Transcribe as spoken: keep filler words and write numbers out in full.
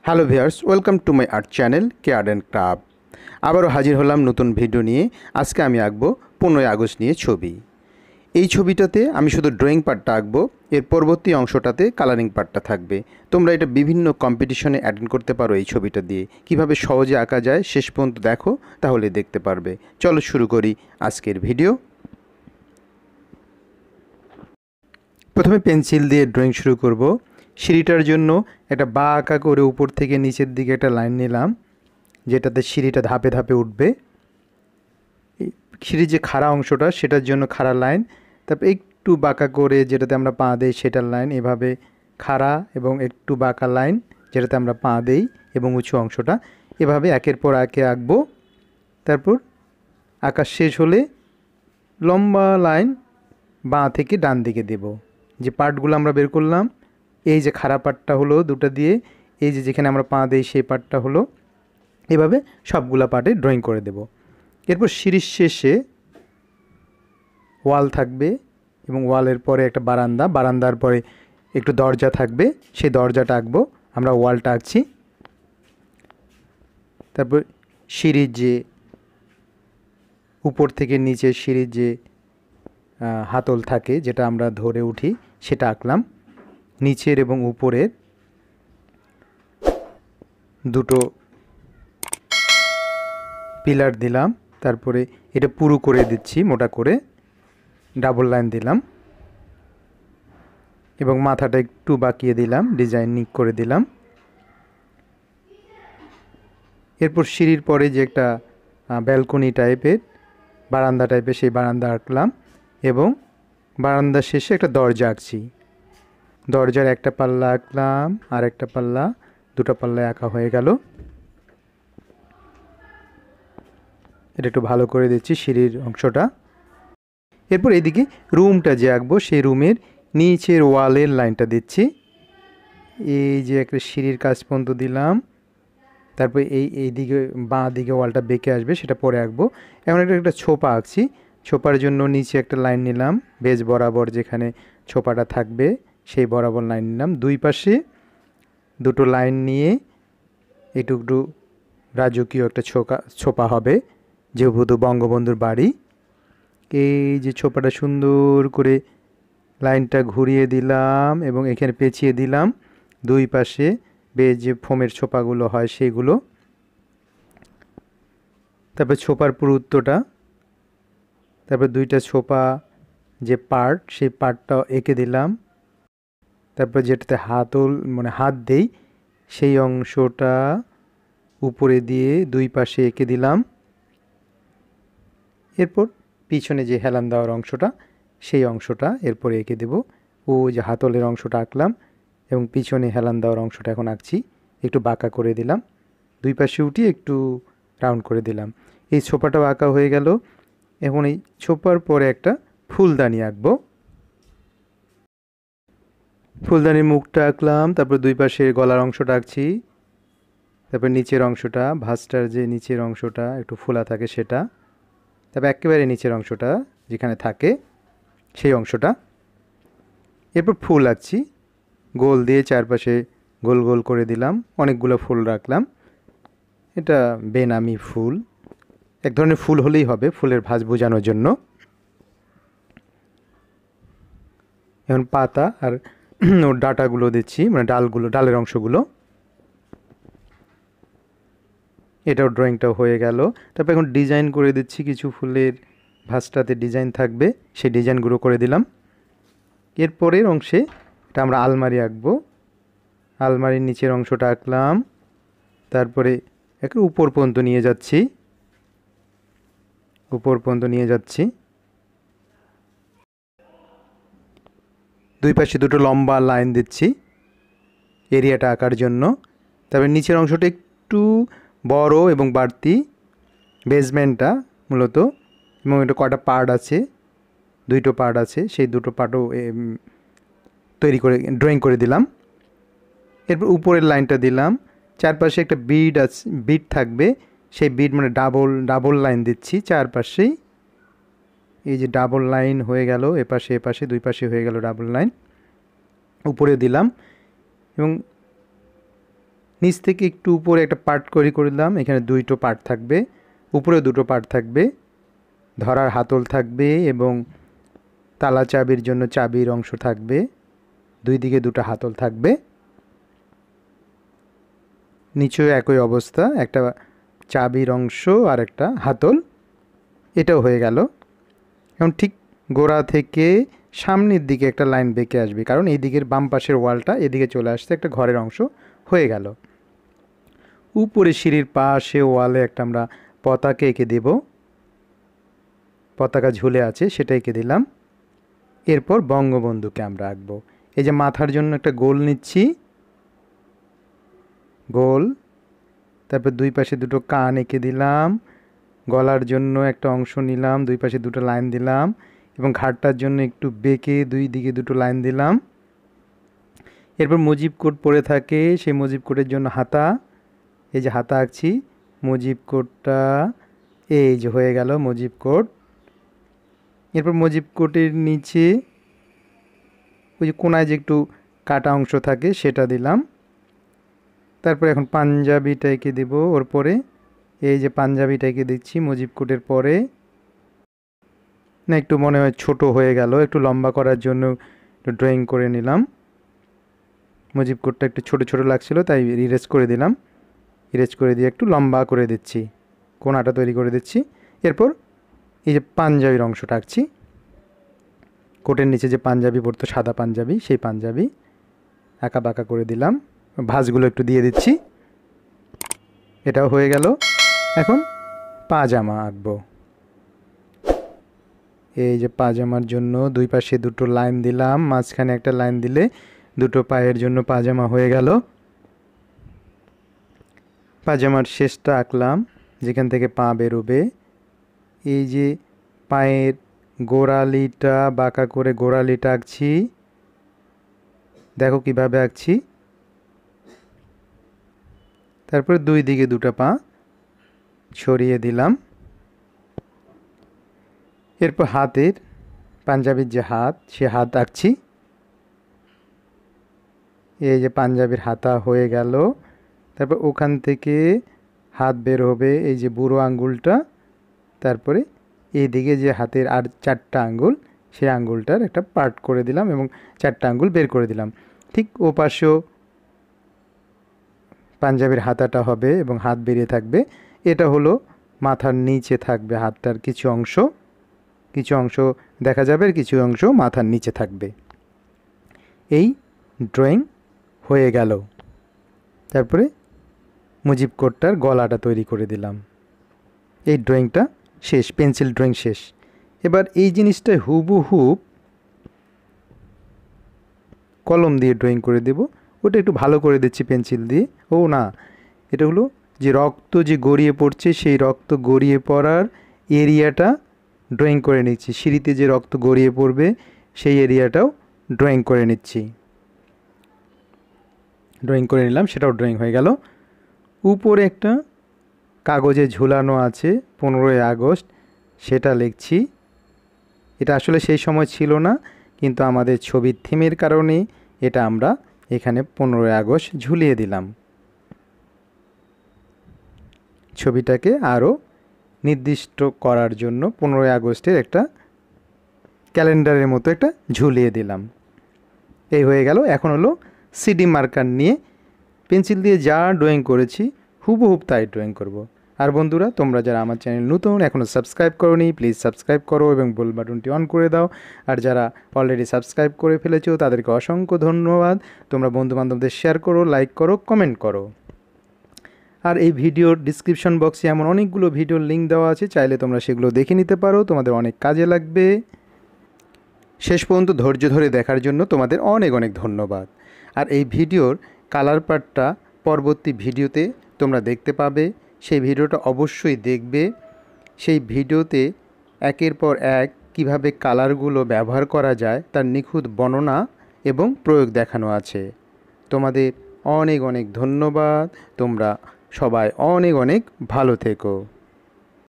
Hello viewers, welcome to my art channel কে art and craft. আবারও হাজির হলাম নতুন ভিডিও নিয়ে। আজকে আমি আঁকবো পনেরোই আগস্ট নিয়ে ছবি। এই ছবিটাতে আমি শুধু ড্রয়িং পার্টটা আঁকবো, এর পরবর্তী অংশটাতে কালারিং পার্টটা থাকবে। তোমরা এটা বিভিন্ন কম্পিটিশনে অ্যাটেন্ড করতে পারো এই ছবিটা দিয়ে। কিভাবে সহজে আঁকা যায় শেষ পর্যন্ত দেখো, তাহলে দেখতে পারবে। চলো শুরু করি আজকের ভিডিও। প্রথমে পেন্সিল দিয়ে ড্রয়িং শুরু করব। সিঁড়িটার জন্য একটা বা আঁকা করে উপর থেকে নিচের দিকে একটা লাইন নিলাম, যেটাতে সিঁড়িটা ধাপে ধাপে উঠবে। সিঁড়ির যে খাড়া অংশটা সেটার জন্য খাড়া লাইন, তারপর একটু বাঁকা করে যেটাতে আমরা পা দেই সেটার লাইন, এভাবে খাড়া এবং একটু বাঁকা লাইন যেটাতে আমরা পা দেই এবং উঁচু অংশটা, এভাবে একের পর একে আঁকবো। তারপর আঁকা শেষ হলে লম্বা লাইন বাঁ থেকে ডান দিকে দেব। যে পার্টগুলো আমরা বের করলাম, এই যে খাড়া পার্টটা হলো দুটো দিয়ে, এই যে যেখানে আমরা পা দেই সেই পার্টটা হলো, এভাবে সবগুলা পার্টে ড্রয়িং করে দেব। এরপর সিঁড়ির শেষে ওয়াল থাকবে এবং ওয়ালের পরে একটা বারান্দা, বারান্দার পরে একটু দরজা থাকবে, সেই দরজাটা আঁকবো। আমরা ওয়ালটা আঁকছি। তারপর সিঁড়ির যে উপর থেকে নিচে সিঁড়ির যে হাতল থাকে যেটা আমরা ধরে উঠি সেটা আঁকলাম। নিচের এবং উপরের দুটো পিলার দিলাম। তারপরে এটা পুরু করে দিচ্ছি, মোটা করে ডাবল লাইন দিলাম এবং মাথাটা একটু বাঁকিয়ে দিলাম, ডিজাইনিং করে দিলাম। এরপর সিঁড়ির পরে যে একটা ব্যালকনি টাইপের বারান্দা টাইপের সেই বারান্দা আঁকলাম এবং বারান্দার শেষে একটা দরজা আঁকছি। দরজার একটা পাল্লা আঁকলাম, আর একটা পাল্লা, দুটো পাল্লায় আঁকা হয়ে গেল। এটা একটু ভালো করে দিচ্ছি সিঁড়ির অংশটা। এরপর এদিকে রুমটা যে আঁকবো সেই রুমের নিচের ওয়ালের লাইনটা দিচ্ছি। এই যে একটা সিঁড়ির কাছ পর্যন্ত দিলাম, তারপর এই এই দিকে বাঁ দিকে ওয়ালটা বেঁকে আসবে, সেটা পরে আঁকবো। এখন একটা একটা ছোপা আঁকছি। ছোপার জন্য নিচে একটা লাইন নিলাম, বেজ বরাবর যেখানে ছোপাটা থাকবে সেই বরাবর লাইন নিলাম। দুই পাশে দুটো লাইন নিয়ে একটু একটু রাজকীয় একটা ছোকা ছোপা হবে, যেহেতু বঙ্গবন্ধুর বাড়ি। এই যে ছোপাটা সুন্দর করে লাইনটা ঘুরিয়ে দিলাম এবং এখানে পেঁচিয়ে দিলাম দুই পাশে বেশ যে ফোমের ছোপাগুলো হয় সেইগুলো। তারপর ছোপার পুরুত্বটা, তারপর দুইটা ছোপা যে পার্ট সেই পার্টটা এঁকে দিলাম। তারপর যেটাতে হাতল মানে হাত দেই সেই অংশটা উপরে দিয়ে দুই পাশে এঁকে দিলাম। এরপর পিছনে যে হেলান দেওয়ার অংশটা সেই অংশটা এরপরে এঁকে দেব। ও যে হাতলের অংশটা আঁকলাম এবং পিছনে হেলান দেওয়ার অংশটা এখন আঁকছি, একটু বাঁকা করে দিলাম, দুই পাশে উঠিয়ে একটু রাউন্ড করে দিলাম। এই ছোপাটাও আঁকা হয়ে গেল। এখন এই ছোপার পরে একটা ফুলদানি আঁকবো। ফুলদানির মুখটা আঁকলাম, তারপর দুই পাশে গলার অংশটা আঁকছি, তারপর নিচের অংশটা, ভাঁজটার যে নিচের অংশটা একটু ফোলা থাকে সেটা, তারপর একেবারে নিচের অংশটা যেখানে থাকে সেই অংশটা। এরপর ফুল আঁকছি, গোল দিয়ে চারপাশে গোল গোল করে দিলাম, অনেকগুলো ফুল রাখলাম। এটা বেনামি ফুল, এক ধরনের ফুল হলেই হবে, ফুলের ভাঁজ বোঝানোর জন্য। এখন পাতা আর ওর ডাটাগুলো দিচ্ছি, মানে ডালগুলো, ডালের অংশগুলো। এটাও ড্রয়িংটাও হয়ে গেল। তারপর এখন ডিজাইন করে দিচ্ছি, কিছু ফুলের ভাঁজটাতে ডিজাইন থাকবে সেই ডিজাইনগুলো করে দিলাম। এরপরের অংশে এটা আমরা আলমারি আঁকবো। আলমারির নিচের অংশটা আঁকলাম, তারপরে একটু উপর পর্যন্ত নিয়ে যাচ্ছি, উপর পর্যন্ত নিয়ে যাচ্ছি। দুই পাশে দুটো লম্বা লাইন দিচ্ছি এরিয়াটা আঁকার জন্য। তারপরে নিচের অংশটা একটু বড় এবং বাড়তি, বেসমেন্টটা মূলত, এবং এটা কটা পার্ট আছে, দুইটো পার্ট আছে, সেই দুটো পার্টও তৈরি করে ড্রয়িং করে দিলাম। এরপর উপরের লাইনটা দিলাম, চারপাশে একটা বিড আছে, বিড থাকবে, সেই বিড মানে ডাবল ডাবল লাইন দিচ্ছি চারপাশেই। এই যে ডাবল লাইন হয়ে গেল, এপাশে এপাশে দুই পাশে হয়ে গেল ডাবল লাইন, উপরে দিলাম। এবং নিচ থেকে একটু উপরে একটা পার্ট করে করলাম, এখানে দুইটো পার্ট থাকবে, উপরে দুটো পার্ট থাকবে, ধরার হাতল থাকবে এবং তালা চাবির জন্য চাবির অংশ থাকবে, দুই দিকে দুটো হাতল থাকবে। নিচেও একই অবস্থা, একটা চাবির অংশ আর একটা হাতল। এটাও হয়ে গেল। এখন ঠিক গোড়া থেকে সামনের দিকে একটা লাইন বেঁকে আসবে, কারণ এই দিকের বাম পাশের ওয়ালটা এদিকে চলে আসছে, একটা ঘরের অংশ হয়ে গেল। উপরে সিঁড়ির পাশে ওয়ালে একটা আমরা পতাকা এঁকে দেব, পতাকা ঝুলে আছে সেটা এঁকে দিলাম। এরপর বঙ্গবন্ধুকে আমরা আঁকবো। এই যে মাথার জন্য একটা গোল নিচ্ছি, গোল, তারপর দুই পাশে দুটো কান এঁকে দিলাম, গলার জন্য একটা অংশ নিলাম, দুই পাশে দুটো লাইন দিলাম এবং ঘাড়টার জন্য একটু বেঁকে দুই দিকে দুটো লাইন দিলাম। এরপর মুজিব কোট পরে থাকে, সেই মুজিব কোটের জন্য হাতা, এই যে হাতা আঁকছি, মুজিব কোটটা এই যে হয়ে গেল মুজিব কোট। এরপর মুজিব কোটের নিচে ওই যে কোনায় যে একটু কাটা অংশ থাকে সেটা দিলাম। তারপর এখন পাঞ্জাবিটা এঁকে দেবো ওর পরে, এই যে পাঞ্জাবিটা এঁকে দিচ্ছি মুজিব কোটের পরে। না একটু মনে হয় ছোট হয়ে গেল, একটু লম্বা করার জন্য একটু ড্রয়িং করে নিলাম। মুজিব কোটটা একটু ছোট ছোট লাগছিল তাই ইরেজ করে দিলাম, ইরেজ করে দিয়ে একটু লম্বা করে দিচ্ছি, কোনাটা তৈরি করে দিচ্ছি। এরপর এই যে পাঞ্জাবির অংশটা আঁকছি, কোটের নিচে যে পাঞ্জাবি পরতো সাদা পাঞ্জাবি, সেই পাঞ্জাবি আঁকা বাঁকা করে দিলাম, ভাঁজগুলো একটু দিয়ে দিচ্ছি। এটাও হয়ে গেল। এখন পাজামা আঁকবো। এই যে পাজামার জন্য দুই পাশে দুটো লাইন দিলাম, মাঝখানে একটা লাইন দিলে দুটো পায়ের জন্য পাজামা হয়ে গেল। পাজামার শেষটা আঁকলাম, যেখান থেকে পা বেরোবে। এই যে পায়ের গোড়ালিটা বাঁকা করে গোড়ালিটা আঁকছি, দেখো কিভাবে আঁকছি। তারপরে দুই দিকে দুটো পা ছড়িয়ে দিলাম। এরপর হাতের, পাঞ্জাবির যে হাত, সে হাত আঁকছি। এই যে পাঞ্জাবির হাতা হয়ে গেল। তারপর ওখান থেকে হাত বের হবে, এই যে বুড়ো আঙ্গুলটা, তারপরে এইদিকে যে হাতের আর চারটা আঙ্গুল, সেই আঙ্গুলটার একটা পার্ট করে দিলাম এবং চারটা আঙ্গুল বের করে দিলাম। ঠিক ও পাশেও পাঞ্জাবির হাতাটা হবে এবং হাত বেরিয়ে থাকবে। এটা হলো মাথার নিচে থাকবে, হাতটার কিছু অংশ, কিছু অংশ দেখা যাবে আর কিছু অংশ মাথার নিচে থাকবে। এই ড্রয়িং হয়ে গেল। তারপরে মুজিব কোটটার গলাটা তৈরি করে দিলাম। এই ড্রয়িংটা শেষ, পেন্সিল ড্রয়িং শেষ। এবার এই জিনিসটা হুবহুব কলম দিয়ে ড্রয়িং করে দেব। ওটা একটু ভালো করে দিচ্ছি পেন্সিল দিয়ে। ও না, এটা হলো যে রক্ত যে গড়িয়ে পড়ছে, সেই রক্ত গড়িয়ে পড়ার এরিয়াটা ড্রয়িং করে নিচ্ছি। সিঁড়িতে যে রক্ত গড়িয়ে পড়বে সেই এরিয়াটাও ড্রয়িং করে নিচ্ছি। ড্রয়িং করে নিলাম, সেটাও ড্রয়িং হয়ে গেল। উপরে একটা কাগজে ঝুলানো আছে পনেরোই আগস্ট, সেটা লিখছি। এটা আসলে সেই সময় ছিল না, কিন্তু আমাদের ছবির থিমের কারণে এটা আমরা এখানে পনেরোই আগস্ট ঝুলিয়ে দিলাম। ছবিটাকে আরও নির্দিষ্ট করার জন্য পনেরোই আগস্টের একটা ক্যালেন্ডারের মতো একটা ঝুলিয়ে দিলাম। এই হয়ে গেল। এখন হলো সিডি মার্কার নিয়ে পেন্সিল দিয়ে যা ড্রয়িং করেছি হুবহুব তাই ড্রয়িং করব। আর বন্ধুরা, তোমরা যারা আমার চ্যানেল নতুন, এখনও সাবস্ক্রাইব করোনি, প্লিজ সাবস্ক্রাইব করো এবং বেল বাটনটি অন করে দাও। আর যারা অলরেডি সাবস্ক্রাইব করে ফেলেছো তাদেরকে অসংখ্য ধন্যবাদ। তোমরা বন্ধুবান্ধবদের শেয়ার করো, লাইক করো, কমেন্ট করো। আর এই ভিডিওর ডিসক্রিপশন বক্সে এমন অনেকগুলো ভিডিওর লিঙ্ক দেওয়া আছে, চাইলে তোমরা সেগুলো দেখে নিতে পারো, তোমাদের অনেক কাজে লাগবে। শেষ পর্যন্ত ধৈর্য ধরে দেখার জন্য তোমাদের অনেক অনেক ধন্যবাদ। আর এই ভিডিওর কালার পার্টটা পরবর্তী ভিডিওতে তোমরা দেখতে পাবে, সেই ভিডিওটা অবশ্যই দেখবে। সেই ভিডিওতে একের পর এক কিভাবে কালারগুলো ব্যবহার করা যায় তার নিখুঁত বর্ণনা এবং প্রয়োগ দেখানো আছে। তোমাদের অনেক অনেক ধন্যবাদ। তোমরা সবাই অনেক অনেক ভালো থেকো।